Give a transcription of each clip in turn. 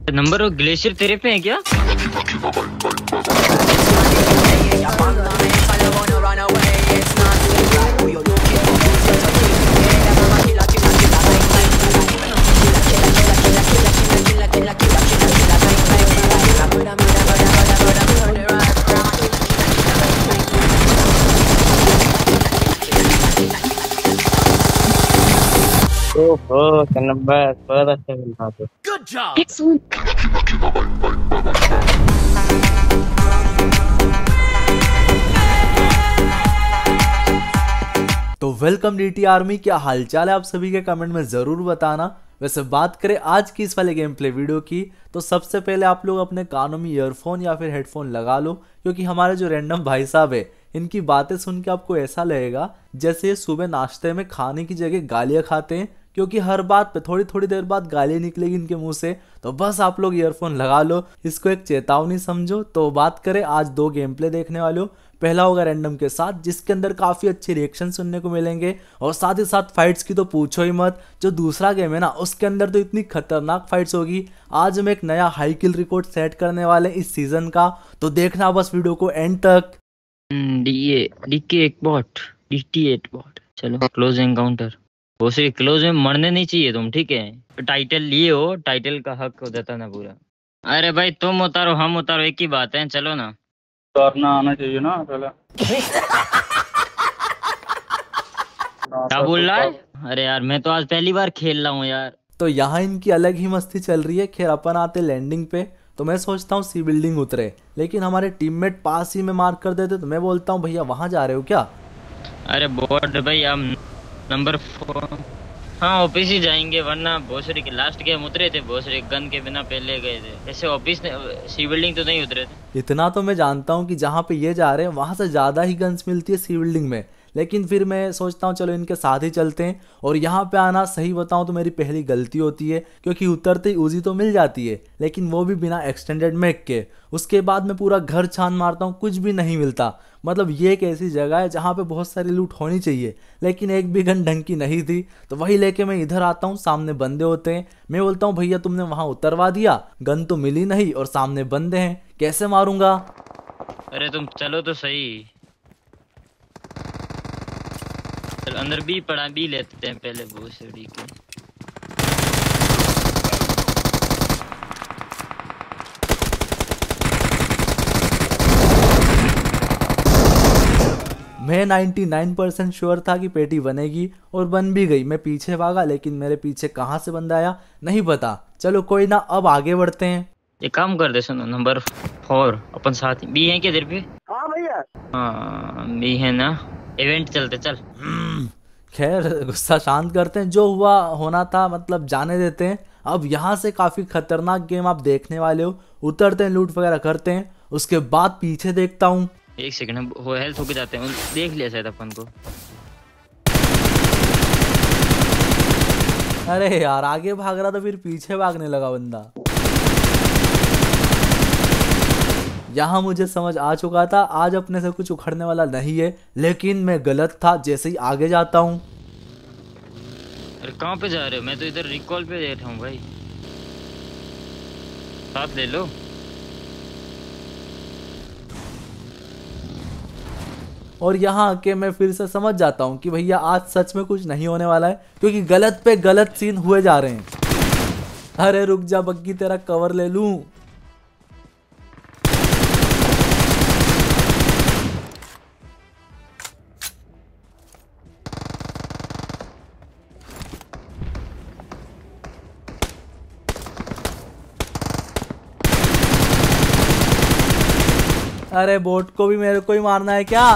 Number और glacier तेरे पे है क्या? ओहो नंबर बहुत अच्छा मिल रहा था। Good job. Excellent. तो वेलकम डीटी आर्मी, क्या हालचाल है आप सभी के कमेंट में ज़रूर बताना। वैसे बात करें आज की इस वाले गेम प्ले वीडियो की, तो सबसे पहले आप लोग अपने कानों में ईयरफोन या फिर हेडफोन लगा लो, क्योंकि हमारे जो रैंडम भाई साहब है इनकी बातें सुन के आपको ऐसा लगेगा जैसे ये सुबह नाश्ते में खाने की जगह गालियाँ खाते हैं, क्योंकि हर बात पे थोड़ी थोड़ी देर बाद गालियाँ निकलेगी इनके मुंह से। तो बस आप लोग ईयरफोन लगा लो, इसको एक चेतावनी समझो। तो बात करें आज दो गेम प्ले देखने वाले हो। पहला होगा रैंडम के साथ, जिसके अंदर काफ़ी अच्छे रिएक्शन सुनने को मिलेंगे, और साथ ही साथ फाइट्स की तो पूछो ही मत। जो दूसरा गेम है ना, उसके अंदर तो इतनी खतरनाक फाइट्स होगी। आज हम एक नया हाई किल रिकॉर्ड सेट करने वाले इस सीजन का, तो देखना बस वीडियो को एंड तक। डीके एक बॉट, DT8 बॉट। चलो क्लोज एनकाउंटर। उसे क्लोज में मरने नहीं चाहिए तुम, ठीक है? टाइटल लिए हो, टाइटल का हक हो जाता ना पूरा। अरे भाई तुम उतारो हम उतारो, एक ही बात है। चलो ना, उतारना आना चाहिए ना पहले। क्या बोल रहा है? अरे यार मैं तो आज पहली बार खेल रहा हूँ यार। तो यहाँ इनकी अलग ही मस्ती चल रही है। खैर अपन आते लैंडिंग पे, तो मैं सोचता हूँ सी बिल्डिंग उतरे, लेकिन हमारे टीममेट पास ही में मार्क कर देते। तो मैं बोलता हूँ भैया वहाँ जा रहे हो क्या? अरे बॉट भाई हम नंबर 4, हाँ ऑफिस ही जाएंगे, वरना भोसरी के लास्ट गेम उतरे थे, भोसरी गन के बिना पहले गए थे। ऐसे ऑफिस सी बिल्डिंग तो नहीं उतरे थे। इतना तो मैं जानता हूँ कि जहाँ पे ये जा रहे हैं वहाँ से ज़्यादा ही गन्स मिलती है सी बिल्डिंग में, लेकिन फिर मैं सोचता हूँ चलो इनके साथ ही चलते हैं। और यहाँ पे आना सही बताऊँ तो मेरी पहली गलती होती है, क्योंकि उतरते ही उजी तो मिल जाती है, लेकिन वो भी बिना एक्सटेंडेड मैग के। उसके बाद मैं पूरा घर छान मारता हूँ, कुछ भी नहीं मिलता। मतलब ये एक ऐसी जगह है जहाँ पे बहुत सारी लूट होनी चाहिए, लेकिन एक भी गन ढंग की नहीं थी। तो वही लेके मैं इधर आता हूँ, सामने बंदे होते हैं। मैं बोलता हूँ भैया तुमने वहाँ उतरवा दिया, गन तो मिली नहीं और सामने बंदे हैं, कैसे मारूंगा? अरे तुम चलो तो सही। चल अंदर भी पड़ा, भी लेते हैं पहले भोसड़ी के। मैं 99% श्योर था कि पेटी बनेगी, और बन भी गई। मैं पीछे भागा, लेकिन मेरे पीछे कहाँ से बंदा आया नहीं पता। चलो कोई ना, अब आगे बढ़ते हैं। एक काम कर दे, सुनो नंबर 4 अपन साथ ही भी हैं क्या तेरे पे? हाँ भैया। हाँ भी है ना, इवेंट चलते चल। खैर गुस्सा शांत करते हैं, जो हुआ होना था मतलब जाने देते हैं। अब यहाँ से काफ़ी खतरनाक गेम आप देखने वाले हो। उतरते हैं, लूट वगैरह करते हैं, उसके बाद पीछे देखता हूँ। एक सेकंड, वो हेल्थ होके जाते हैं, देख लिया शायद अपन को। अरे यार आगे भाग रहा था, फिर पीछे भागने लगा बंदा। यहाँ मुझे समझ आ चुका था आज अपने से कुछ उखड़ने वाला नहीं है, लेकिन मैं गलत था। जैसे ही आगे जाता हूँ, अरे कहाँ पे जा रहे हो? मैं तो इधर रिकॉल पे बैठा हूँ भाई, साथ ले लो। और यहाँ आके मैं फिर से समझ जाता हूँ कि भैया आज सच में कुछ नहीं होने वाला है, क्योंकि गलत पे गलत सीन हुए जा रहे हैं। अरे रुक जा बग्गी, तेरा कवर ले लूं। अरे बोट को भी मेरे को ही मारना है क्या?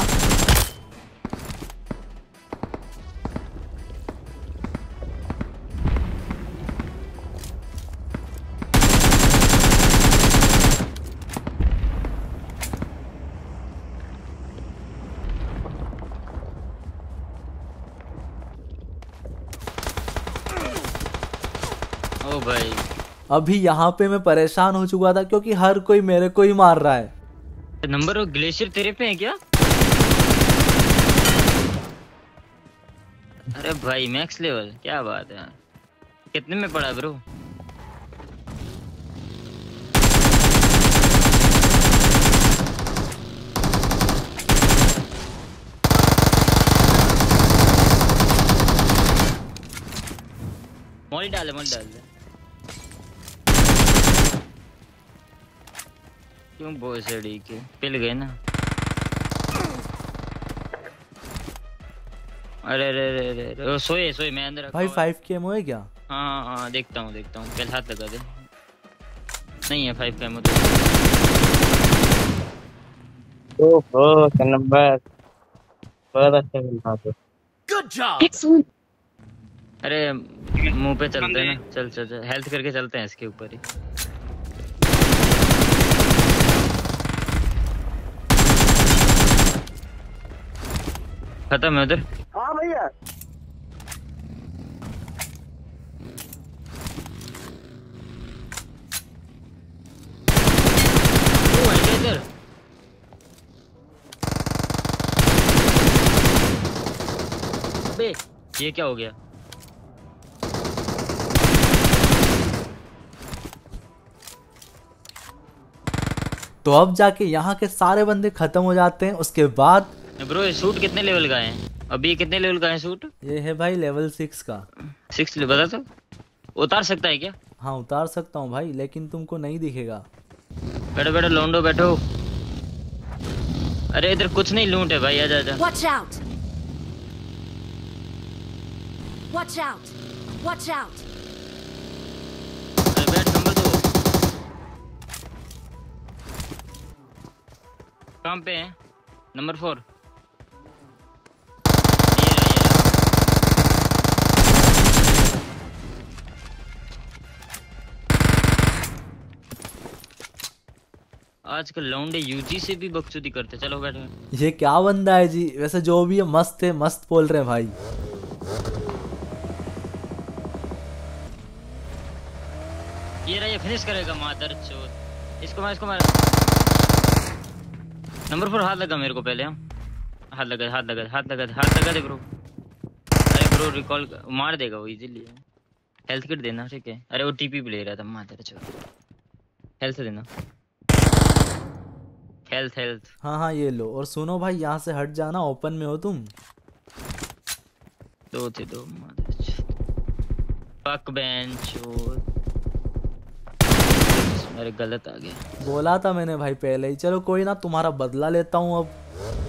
ओ भाई अभी यहाँ पे मैं परेशान हो चुका था, क्योंकि हर कोई मेरे को ही मार रहा है। नंबर और ग्लेशियर तेरे पे है क्या? अरे भाई मैक्स लेवल, क्या बात है यार। कितने में पड़ा ब्रो? मत डाल क्यों भोसड़ी के पिल गए ना। अरे अरे अरे अरे अरे, वो सोए मैं अंदर रखा भाई हुआ है। 5 KMO है क्या? हाँ देखता हूँ पहले हाथ लगा दे। नहीं है 5 कैमो तो। ओहो क्या नंबर बहुत अच्छा खेल रहा था। अरे मुंह पे चलते हैं ना, चल हेल्थ करके चलते हैं इसके ऊपर ही। खत्म है उधर। हाँ भैया वो है क्या इधर? अबे ये क्या हो गया? तो अब जाके यहाँ के सारे बंदे खत्म हो जाते हैं। उसके बाद ब्रो ये सूट कितने लेवल का है? अभी कितने लेवल का है सूट? ये है भाई लेवल 6 का। 6 बता तो, उतार सकता है क्या? हाँ उतार सकता हूँ भाई, लेकिन तुमको नहीं दिखेगा। बैठो लौंडो बैठो। अरे इधर कुछ नहीं, लूट है भाई, आजा। Watch out! Watch out! Watch out! अरे बैठ नंबर 2 काम पे है। नंबर 4 आजकल लौंडे यूजी से भी बकचोदी करते। चलो बैठो। ये क्या बंदा है जी? वैसे जो भी है मस्त है, मस्त बोल रहे हैं भाई। ये रहा, ये फिनिश करेगा मादर चोद। इसको मार। नंबर 4 हाथ लगा मेरे को पहले। हाथ लगा दे ब्रो। अरे ब्रो रिकॉल मार देगा वो इजीली। हेल्थ किट देना ठीक है। अरे वो टीपी भी ले रहा था मादर चोद। हेल्थ देना, हेल्थ। हाँ ये लो। और सुनो भाई, यहाँ से हट जाना, ओपन में हो तुम। 2 थे 2 मादर चोद। फक बेंच चोद। अरे गलत आ गया। बोला था मैंने भाई पहले ही। चलो कोई ना, तुम्हारा बदला लेता हूँ अब।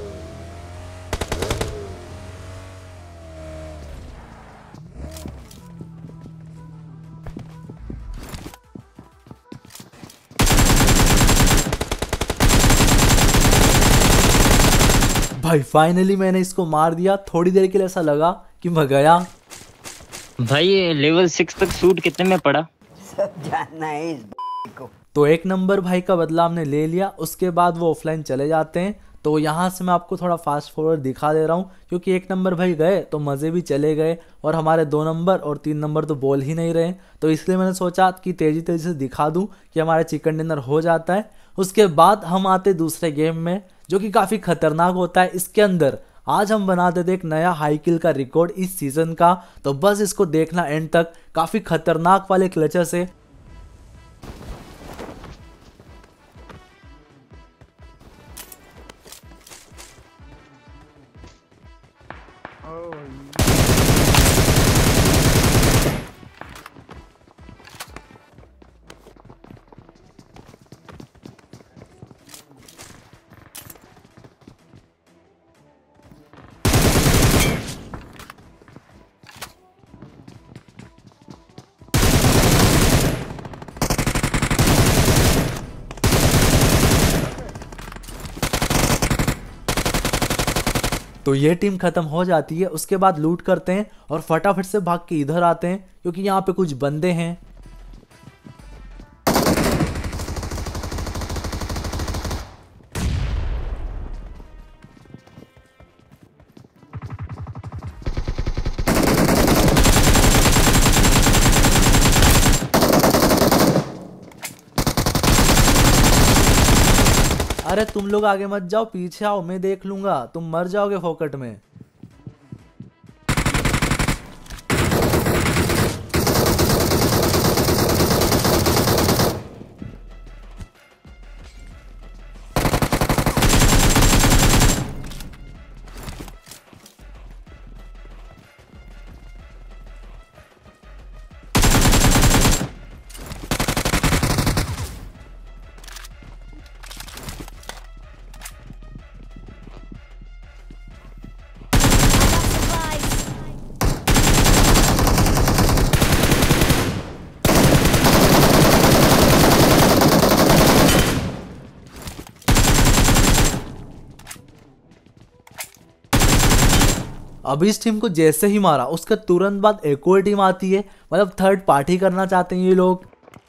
भाई फाइनली मैंने इसको मार दिया। थोड़ी देर के लिए ऐसा लगा कि मैं गया। भाई ये लेवल 6 तक सूट कितने में पड़ा? सब जानना है इस को। तो 1 नंबर भाई का बदला हमने ले लिया। उसके बाद वो ऑफलाइन चले जाते हैं। तो यहाँ से मैं आपको थोड़ा फास्ट फॉरवर्ड दिखा दे रहा हूँ, क्योंकि 1 नंबर भाई गए तो मज़े भी चले गए और हमारे 2 नंबर और 3 नंबर तो बोल ही नहीं रहे। तो इसलिए मैंने सोचा कि तेज़ी से दिखा दूँ कि हमारा चिकन डिनर हो जाता है। उसके बाद हम आते दूसरे गेम में, जो कि काफ़ी खतरनाक होता है। इसके अंदर आज हम बना देते एक नया हाई किल का रिकॉर्ड इस सीज़न का। तो बस इसको देखना एंड तक। काफ़ी खतरनाक वाले क्लचर्स है। तो ये टीम खत्म हो जाती है। उसके बाद लूट करते हैं और फटाफट से भाग के इधर आते हैं, क्योंकि यहाँ पे कुछ बंदे हैं। अरे तुम लोग आगे मत जाओ, पीछे आओ, मैं देख लूंगा। तुम मर जाओगे फोकट में। अभी इस टीम को जैसे ही मारा उसके तुरंत बाद एक और टीम आती है, मतलब थर्ड पार्टी करना चाहते हैं ये लोग।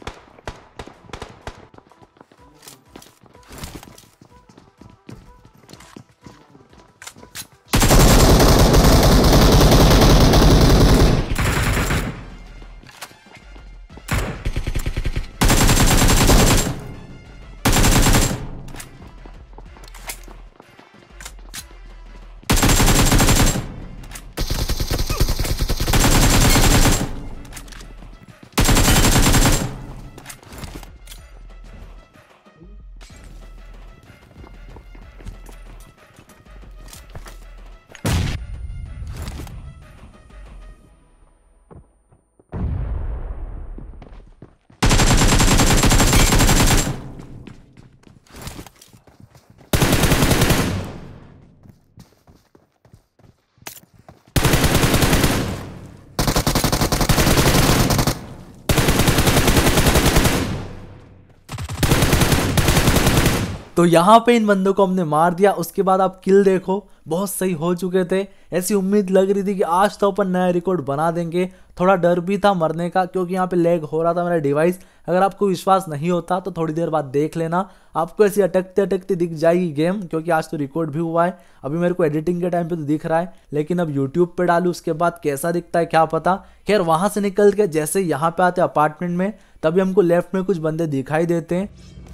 तो यहाँ पे इन बंदों को हमने मार दिया। उसके बाद आप किल देखो, बहुत सही हो चुके थे। ऐसी उम्मीद लग रही थी कि आज तो अपन नया रिकॉर्ड बना देंगे। थोड़ा डर भी था मरने का, क्योंकि यहाँ पे लैग हो रहा था मेरा डिवाइस। अगर आपको विश्वास नहीं होता तो थोड़ी देर बाद देख लेना, आपको ऐसी अटकते अटकते दिख जाएगी गेम, क्योंकि आज तो रिकॉर्ड भी हुआ है। अभी मेरे को एडिटिंग के टाइम पे तो दिख रहा है, लेकिन अब यूट्यूब पे डालूँ उसके बाद कैसा दिखता है क्या पता। खैर वहां से निकल के जैसे यहाँ पे आते अपार्टमेंट में, तभी हमको लेफ्ट में कुछ बंदे दिखाई देते हैं।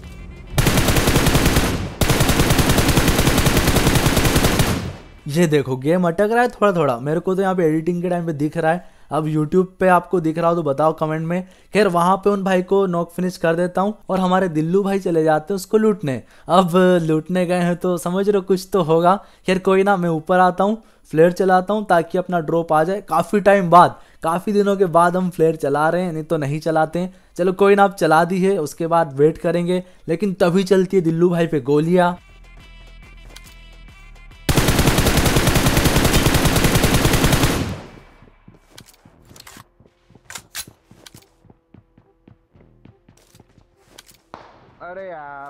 ये देखो गेम अटक रहा है थोड़ा थोड़ा, मेरे को तो यहाँ पे एडिटिंग के टाइम पे दिख रहा है। अब यूट्यूब पे आपको दिख रहा हो तो बताओ कमेंट में। खैर वहां पे उन भाई को नॉक फिनिश कर देता हूँ और हमारे दिल्लू भाई चले जाते हैं उसको लूटने। अब लूटने गए हैं तो समझ रहे हो कुछ तो होगा। खैर कोई ना, मैं ऊपर आता हूँ, फ्लेयर चलाता हूँ ताकि अपना ड्रॉप आ जाए। काफी टाइम बाद, काफी दिनों के बाद हम फ्लेयर चला रहे हैं, नहीं तो नहीं चलाते हैं। चलो कोई ना, अब चला दी है, उसके बाद वेट करेंगे। लेकिन तभी चलती है दिल्लू भाई पे गोलियां। अरे यार,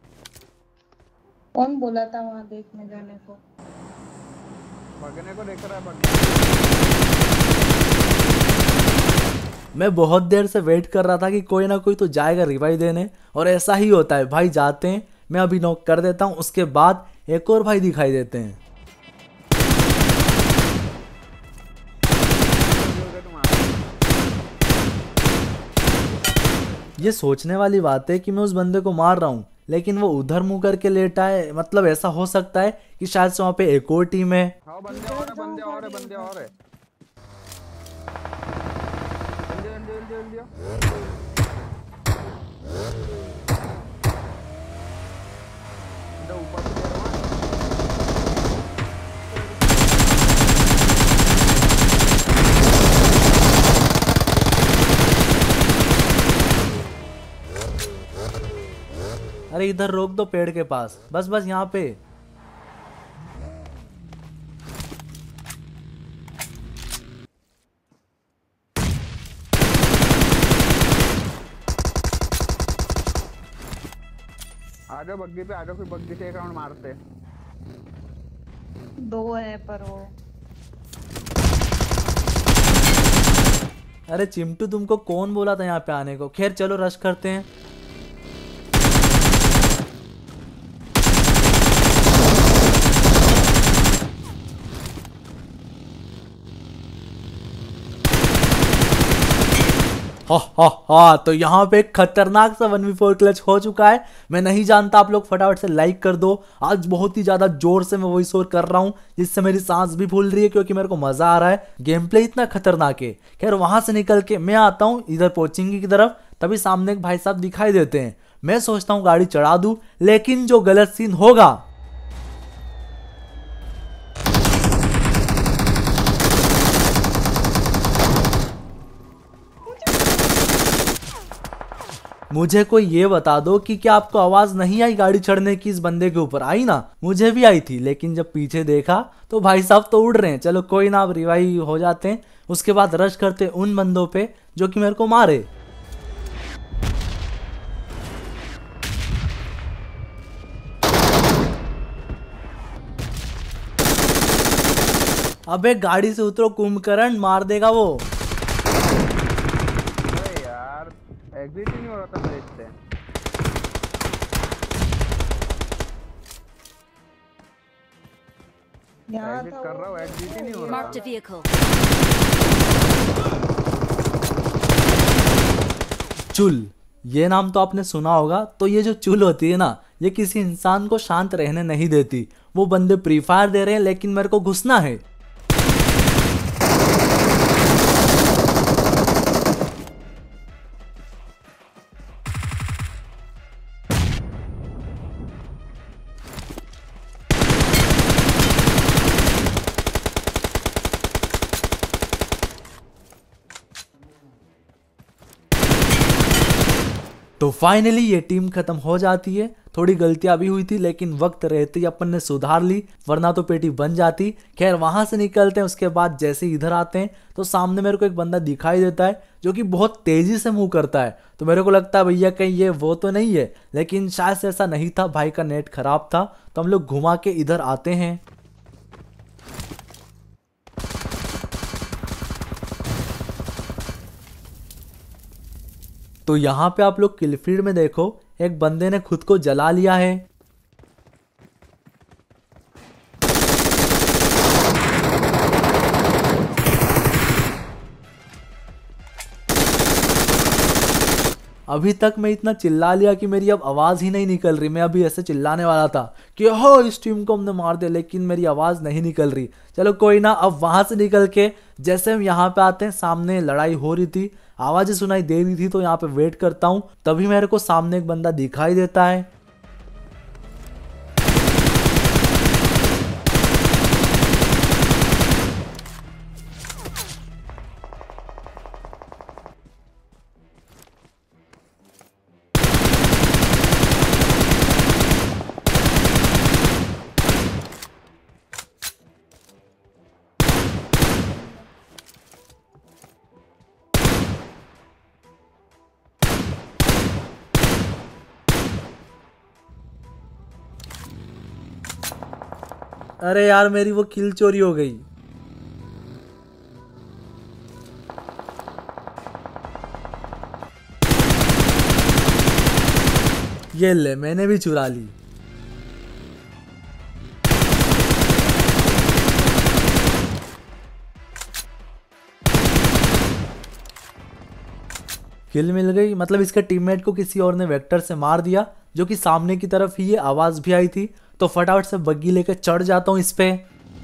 कौन बोला था वहाँ देखने जाने को? भगने को देख रहा है मैं बहुत देर से वेट कर रहा था कि कोई ना कोई तो जाएगा रिवाइव देने, और ऐसा ही होता है भाई, जाते हैं। मैं अभी नॉक कर देता हूँ, उसके बाद एक और भाई दिखाई देते हैं। ये सोचने वाली बात है कि मैं उस बंदे को मार रहा हूँ, लेकिन वो उधर मुंह करके लेटा है। मतलब ऐसा हो सकता है कि शायद से वहाँ पे एक और टीम है। हाँ, बंदे और है, बंदे और है, बंदे और है। जल्दी जल्दी जल्दी जल्दी। इधर ऊपर से दे रहा हूँ। अरे इधर रोक दो पेड़ के पास, बस बस यहाँ पे। आजो बग्गी पे, आजो, फिर बग्गी से एक राउंड मारते। दो है पर वो। अरे चिमटू, तुमको कौन बोला था यहाँ पे आने को? खैर चलो रश करते हैं। तो यहाँ पे एक खतरनाक सा 1v4 क्लच हो चुका है। मैं नहीं जानता, आप लोग फटाफट से लाइक कर दो। आज बहुत ही ज्यादा जोर से मैं वॉइस ओवर कर रहा हूँ, जिससे मेरी सांस भी फूल रही है, क्योंकि मेरे को मजा आ रहा है। गेम प्ले इतना खतरनाक है। खैर वहां से निकल के मैं आता हूँ इधर पोचिंगी की तरफ, तभी सामने एक भाई साहब दिखाई देते हैं। मैं सोचता हूँ गाड़ी चढ़ा दूं, लेकिन जो गलत सीन होगा, मुझे कोई ये बता दो कि क्या आपको आवाज नहीं आई गाड़ी चढ़ने की? इस बंदे के ऊपर आई ना, मुझे भी आई थी, लेकिन जब पीछे देखा तो भाई साहब तो उड़ रहे हैं। चलो कोई ना, अब रिवाइव हो जाते हैं, उसके बाद रश करते उन बंदों पे जो कि मेरे को मारे। अबे गाड़ी से उतरो कुंभकर्ण, मार देगा वो। अरे यार एग्जिट ही नहीं हो रहा था ब्रिज से। यहाँ एग्जिट था कर रहा हूँ, एग्जिट ही नहीं हो रहा। Marked a vehicle. चुल, ये नाम तो आपने सुना होगा। तो ये जो चुल होती है ना, ये किसी इंसान को शांत रहने नहीं देती। वो बंदे प्री फायर दे रहे हैं लेकिन मेरे को घुसना है। तो फाइनली ये टीम खत्म हो जाती है। थोड़ी गलतियां भी हुई थी लेकिन वक्त रहते ही अपन ने सुधार ली, वरना तो पेटी बन जाती। खैर वहां से निकलते हैं। उसके बाद जैसे ही इधर आते हैं तो सामने मेरे को एक बंदा दिखाई देता है जो कि बहुत तेजी से मूव करता है। तो मेरे को लगता है भैया कहीं ये वो तो नहीं है, लेकिन शायद से ऐसा नहीं था। भाई का नेट खराब था। तो हम लोग घुमा के इधर आते हैं। तो यहाँ पे आप लोग किल फीड में देखो, एक बंदे ने खुद को जला लिया है। अभी तक मैं इतना चिल्ला लिया कि मेरी अब आवाज ही नहीं निकल रही। मैं अभी ऐसे चिल्लाने वाला था कि हो इस टीम को हमने मार दिया, लेकिन मेरी आवाज नहीं निकल रही। चलो कोई ना। अब वहां से निकल के जैसे हम यहाँ पे आते हैं, सामने लड़ाई हो रही थी, आवाजें सुनाई दे रही थी। तो यहाँ पे वेट करता हूँ, तभी मेरे को सामने एक बंदा दिखाई देता है। अरे यार मेरी वो किल चोरी हो गई। ये ले, मैंने भी चुरा ली। किल मिल गई, मतलब इसके टीममेट को किसी और ने वेक्टर से मार दिया, जो कि सामने की तरफ ही ये आवाज भी आई थी। तो फटाफट से बग्गी लेकर चढ़ जाता हूं इस पे।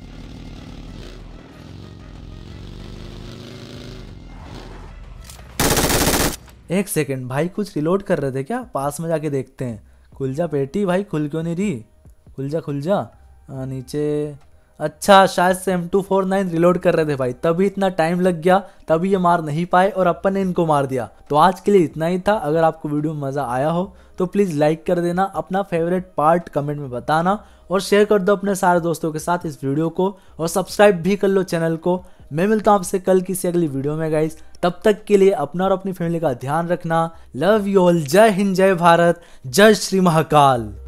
एक सेकंड भाई, कुछ रिलोड कर रहे थे क्या? पास में जाके देखते हैं। खुल जा पेटी भाई, खुल क्यों नहीं रही? खुल जा खुल जा। नीचे, अच्छा शायद से M249 रिलोड कर रहे थे भाई, तभी इतना टाइम लग गया, तभी ये मार नहीं पाए और अपन ने इनको मार दिया। तो आज के लिए इतना ही था। अगर आपको वीडियो में मजा आया हो तो प्लीज लाइक कर देना, अपना फेवरेट पार्ट कमेंट में बताना और शेयर कर दो अपने सारे दोस्तों के साथ इस वीडियो को, और सब्सक्राइब भी कर लो चैनल को। मैं मिलता हूं आपसे कल किसी अगली वीडियो में गाइस। तब तक के लिए अपना और अपनी फैमिली का ध्यान रखना। Love you all. जय हिंद, जय भारत, जय श्री महाकाल।